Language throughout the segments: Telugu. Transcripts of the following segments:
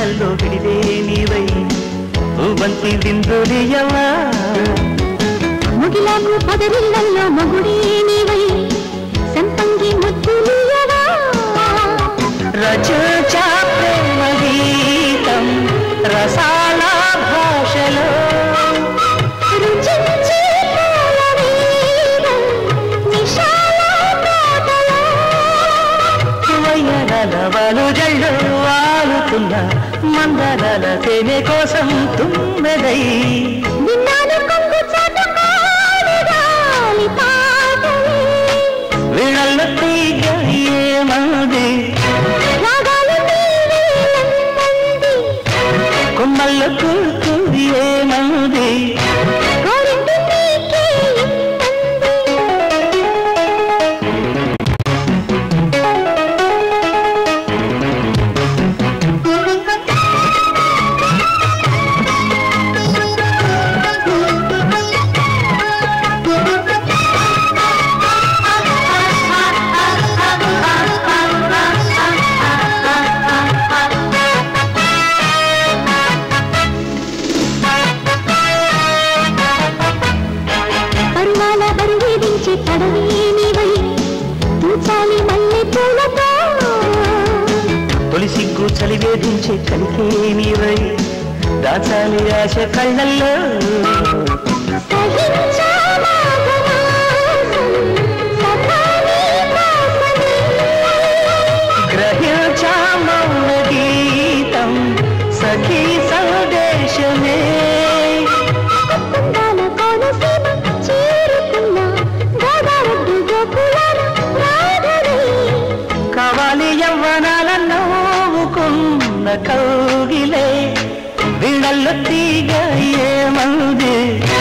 కళ్ళల్లో విడిదే నీవై బంతి విందులియవా ముగిలాగు పదరిళ్ళల్లో మగుడే నీవై సంపంగి ముద్దులియవా రచా ప్రేమ గీతం రసాల భాషలో రుచించే నిశాల పాటలో వయ్యడలవలు జళ్ళు వాలుతున్న మందరల తేనె కోసం తుమ్మెదై విన్నాను కొంగు చాటుకోని పాటలే వీణల్ల తీగ ఏమంది రాగాలు నీవేలంది కొమ్మల్ల కూర్చు ఏమంది కోరింది నీకే తొలి సిగ్గు చలివేధించే కలికే నీవై దాచాలి ఆశ కళ్ళల్లో గ్రహించా మౌన గీతం సఖీ సందేశమే కావాలి యవ్వనాల నవ్వుకున్న కౌగిలే వీణల్లో తీగ ఏమంది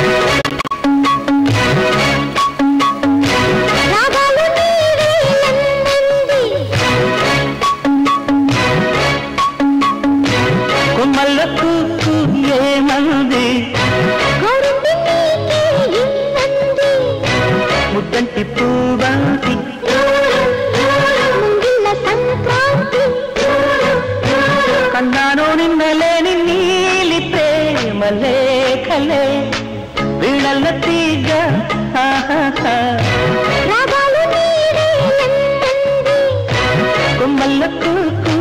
కొమ్మల్ల కూకు ఏమంది ముద్దంటి పూబంతి కన్నాను నిన్నలేని నీలి ప్రేమ లేఖలే వీణల్ల తీగ కొమ్మల్ల కూకు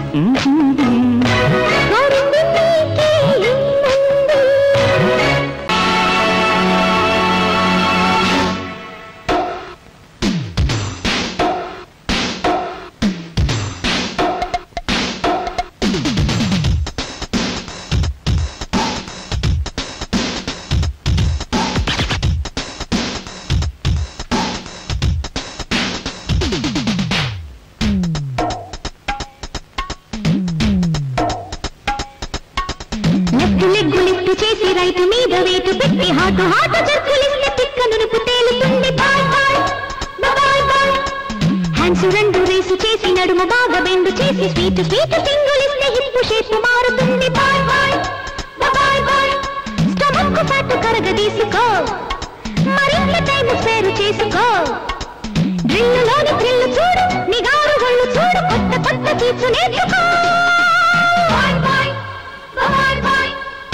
లెగ్గులిట్టు చేసి రైతు మీద వేటు పెట్టి హాటు హాటు జర్కులిస్తే పిక్క నునుపు తేలుతుంది boy boy boy boy hands రెండు రేసు చేసి నడుము బాగా బెండు చేసి స్వీట్ స్వీట్ సింగులిస్తే హిప్పు షేపు మారుతుంది boy boy boy boy stomach పాటు కరగదీసుకో మరింత టైం స్పేరు చేసుకో డ్రిల్లులోని థ్రిల్లు చూడు నిగారు గళ్ళు చూడు కొత్త కొత్త తీర్చు నేర్చుకో boy boy boy boy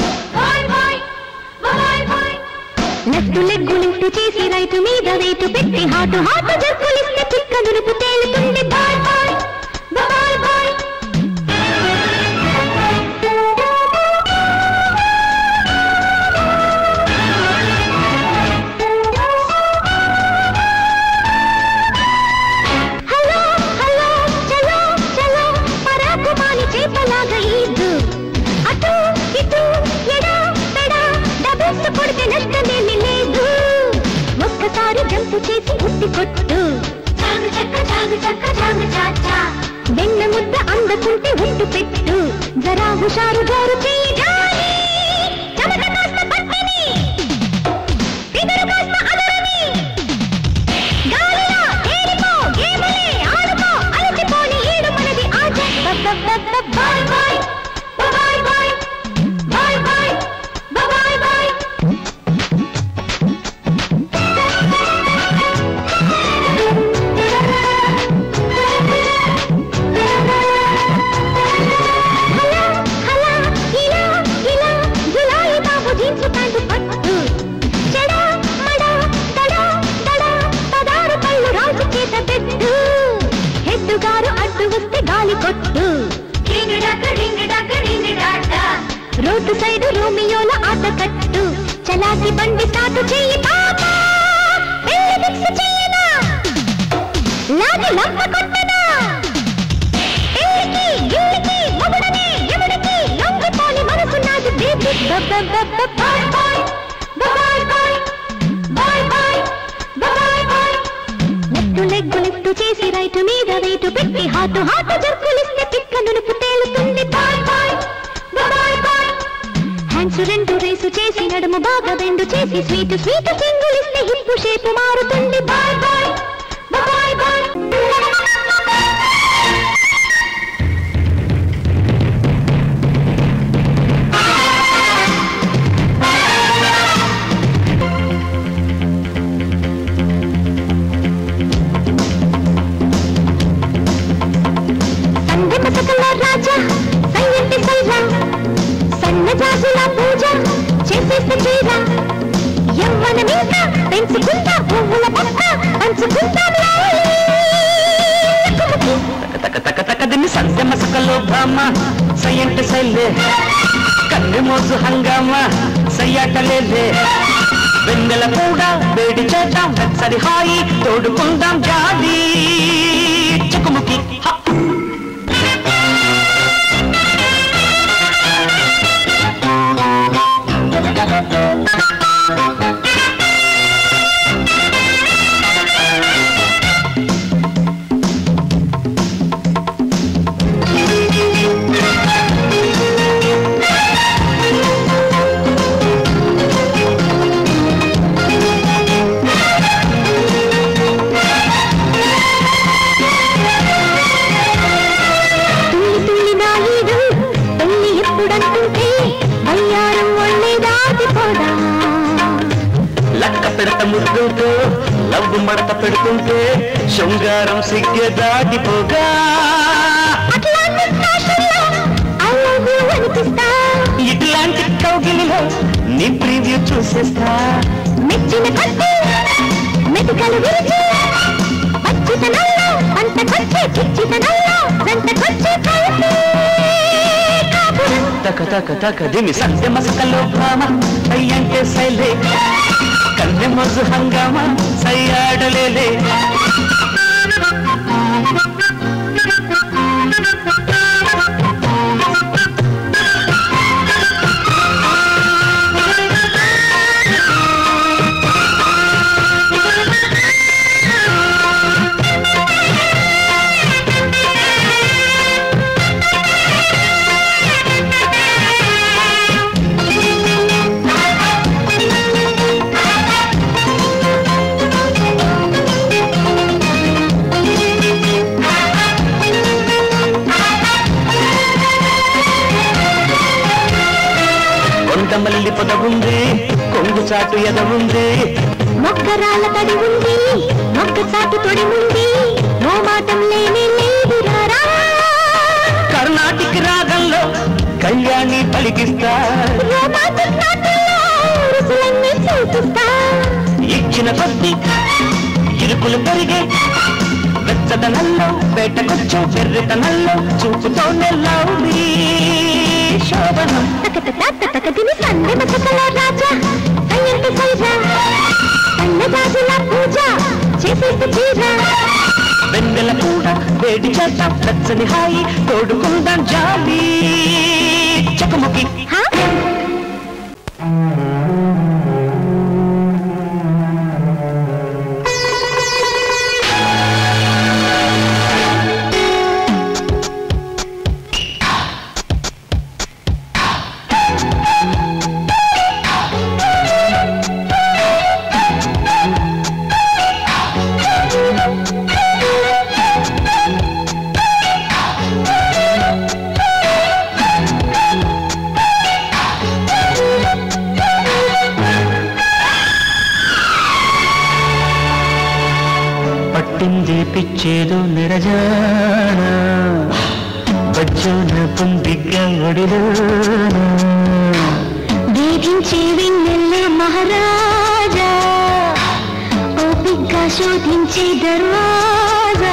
left లెగ్గులిట్టు చేసి రైతు మీద వేటు పెట్టి హాటు హాటు జర్కులిస్తే చిక్క నునుపు తేలుతుంది boy boy boy boy hello hello చలో చలో పరాకుమాలి చేపలాగా ఈదు అటు ఇటు ఎడా పెడా డబుల్స్ కొడితే నష్టమేమి లేదు ఒక్కసారి జంపు చేసి ఉత్తి కొట్టు వెన్న ముద్ద అందకుంటే ఉంటు పెట్టు జరా హుషారు జోరు చెయ్యి జాలి చెమట కాస్త పట్టిని ఫిగరు కాస్త అదరని గాలిలో ఏరిపో గేములే ఆడుకో అలసిపోని ఈడు మనది ఆట boy boy boy boy boy boy boy boy road side రోమియోల ఆట కట్టు చలాకి బండి స్టార్ట్ చెయ్యి పాప పెళ్లి ఫిక్స్ చెయ్యనా లాగి లంప కొట్టనా పెళ్లికి గిల్లికి మొగుడనే ఎముడికి లొంగిపోని మనసు నాది baby boy boy boy boy boy boy boy boy left leg lift చేసి రైట్ మీద వెయిట్ పెట్టి హాటు హాటు జర్కులిస్తే పిక్క నునుపు తేలుతుంది boy boy boy boy hands రెండు రేసు చేసి నడుము బాగా బెండు చేసి స్వీట్ స్వీట్ సింగులిస్తే హిప్పు షేపు మారుతుంది బాయ్ బాయ్ బాయ్ బాయ్ సంధ్య మసకల రాజా సయ్యంటి సైరా సన్నజాజుల పూజ చేసేస్తే చీర యవ్వనమింక పెంచుకుంటా పువ్వుల పక్క పంచుకుంటా తక తక తక దిన్ని సంధ్య మసకలో భామ సయ్యంటి సైలే కన్నె మోజు హంగామా సయ్యాటలేలే వెన్నెల కూడా వేడి చేద్దాం సరి హాయి తోడుకుందాం జాలి చుకుముకి ముద్దుతో లవ్వు మడత పెడుతుంటే శృంగారం సిగ్గ దాటిపోగా ఇట్లాంటి కౌగిలిలో నీ ప్రివ్యూ చూసేస్తా మెచ్చిన కొద్ది మెతుకలు విరిచి పచ్చితనంలో పంటకొచ్చి చిచ్చితనంలో జంటకొచ్చి కలిసి తక తక తక దిమి సంధ్య మసకలో భామ అయ్యంటే సైలే కన్నె మోజు హంగామా సయ్యాడలేలే మల్లి పొద ఉంది కొంగు చాటు ఎద ఉంది మొక్కరాల తడి ఉంది మొక్క చాటు తొడి ఉంది నో మాటం లేనే లేదురా కర్ణాటిక రాగంలో కళ్యాణి పలికిస్తా ఇచ్చిన కొద్ది ఇరుకులు పెరిగే వెచ్చదనంలో వేటకొచ్చే వెర్రితనంలో చూపుతోనే లౌడీ శోభనం తకతిని సంధ్య మసకల రాజా సయ్యంటి సైరా సన్నజాజుల పూజ చేసేస్తే చీర వెన్నెల కూడా వేడి చేద్దాం వెచ్చని హాయి తోడుకుందాం జాలి చకముకి పిచ్చేదో నిరజానా బజ్జోన పొందిగ్గా ఒడిలోనా వేధించే వెన్నెల్ల మహారాజా ఓపిగ్గా శోధించే దర్వాజా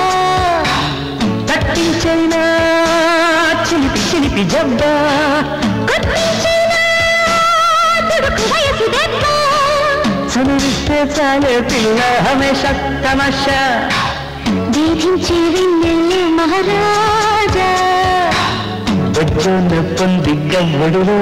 తట్టించైనా చిలిపి చిలిపి జబ్బా కొట్టించే చాలే పిల్ల హమేషా తమాషా దీధించే వెన్నెల మహారాజా బొజ్జోన పొంది గవ్వడులో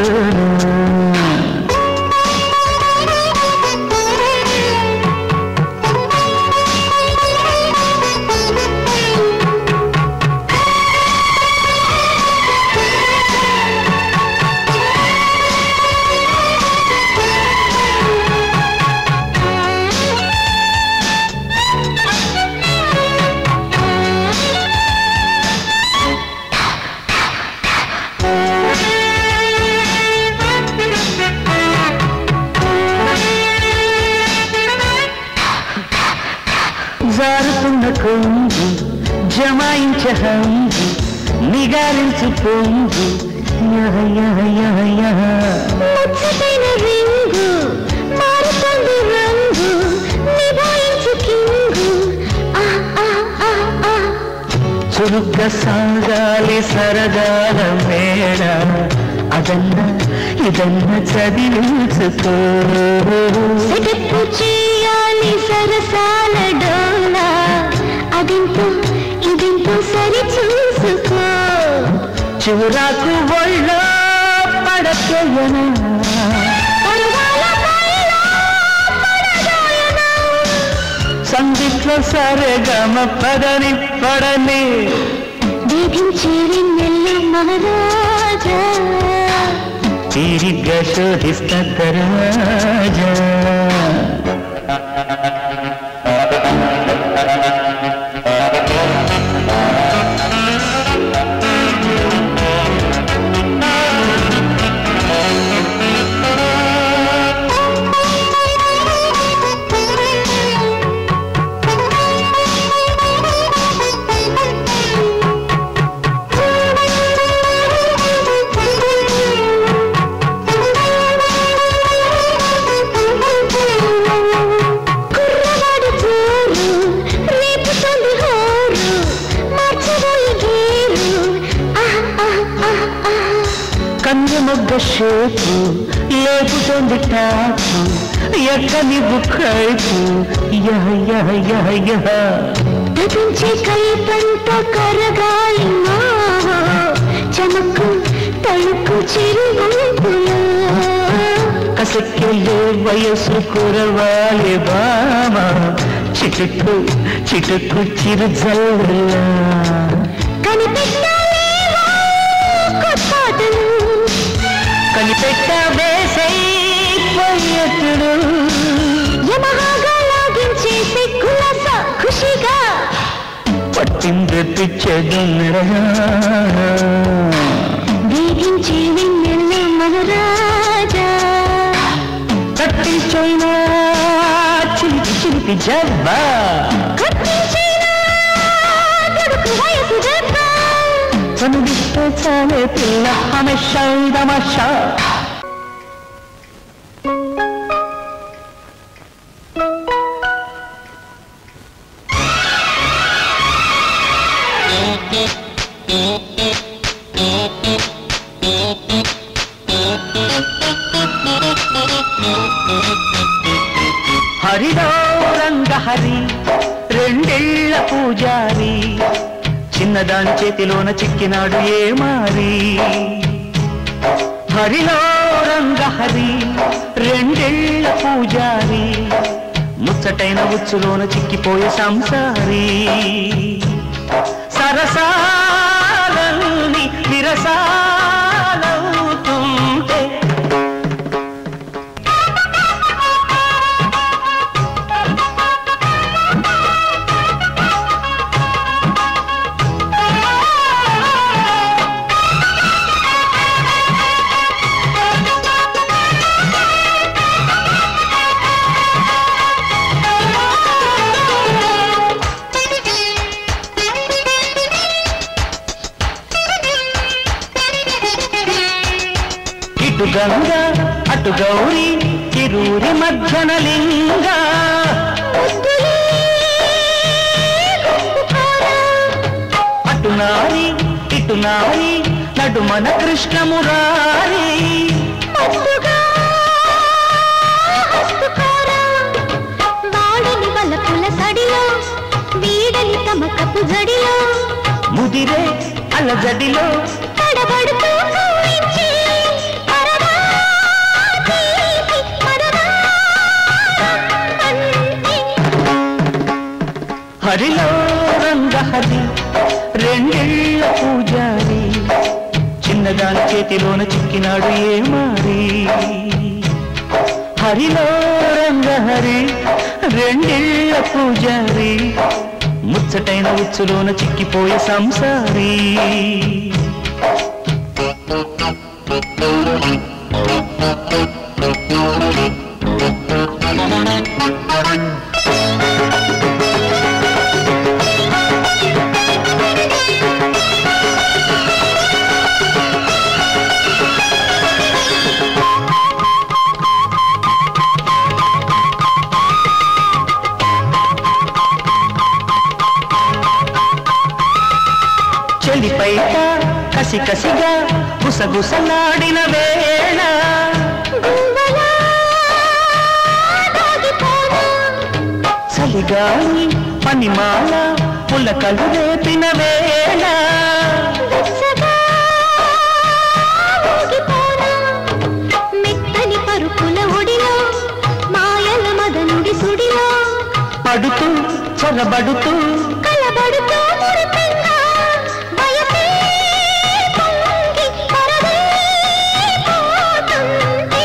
జారుతున్న కొంగు జమాయించే హంగు నిగారించు పొంగు ముచ్చటైన రింగు మారుతుంది రంగు నిభాయించు కింగు చురుగ్గా సాగాలి సరదాల మేడ అదన్న ఇదన్న చదివించుకో సెటప్పు చేయాలి సరసాల డోలా అదింతో ఇదింతో సరి చూసుకో చివరాకు ఒళ్ళో పడకేయనా సంగీట్లో సరేగమ పదని పడని దీధించే వెన్నెల మహారాజా తీరిగ్గా శోధిస్తా దరాజా కన్నుమొగ్గ షేపు లేపుతోంది టాపు ఎక్కని బుక్కైపు తపించే కల్పంత కరగాలి మావా చమకు తళుకు చిరుగుంపులా కసక్కెళ్ళే వయసు కురవాలి బామ చిటుకు చిటుకు చిరుజల్లా కనిపెట్ట వేసై పోయేతుడు యమహాగా లాగించేసి కులాస ఖుషిగా పట్టింది పిచ్చదు దీధించే వెన్నెల మహారాజా కట్టించైనా చిలిపి చిలిపి జబ్బా కనుడిస్తే చాలే పిల్ల హమేషా తమాషా హరిలో రంగహరి రెండేళ్ల పూజారి చిన్నదాని చేతిలోన చిక్కినాడు ఏ మారి హరిలో రంగహరి రెండేళ్ల పూజారి ముచ్చటైన ఉచ్చులోన చిక్కిపోయే సంసారి సరసాలని విరసాలవుతుంటే ఇటు గంగా అటు గౌరీ తిరూరి మధ్యన లింగ అటు నారి ఇటు నారి నడుమన కృష్ణమురారి మత్తు జడిలో ముదిరే అలజడిలో తడబడుతూ కవ్వించి పరదా తీపి పరదా అంది. హరిలో రంగహరి రెండేళ్ల పూజారి చిన్నదాని చేతిలోన చిక్కినాడు ఏ మారి. హరిలో రంగహరి రెండేళ్ల పూజారి ముచ్చటైన ఉచ్చులోన చిక్కిపోయే సంసారి. చెలిపైట కసి కసిగా గుసగుసలాడిన వేళ గువ్వలా దాగిపోనా చలిగాలి పనిమాల పులకలు రేపిన వేళ వెచ్చగా ఊగిపోనా మెత్తని పరుపుల ఒడిలో మాయల మదనుడి సుడిలో పడుతూ చొరబడుతూ కలబడుతూ మురిపెంగా వయసే పొంగి పరదే పోతుంది.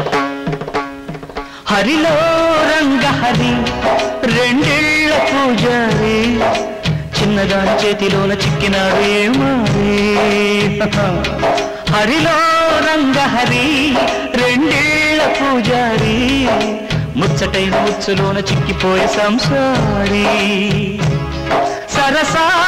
హరిలో రంగహరి రెండేళ్ల పూజారి చిన్నదాని చేతిలోన చిక్కినాడు ఏ మారి. హరిలో రంగహరి రెండేళ్ల పూజారి ముచ్చటైన ముచ్చులోన చిక్కిపోయే సంసారి. సరసా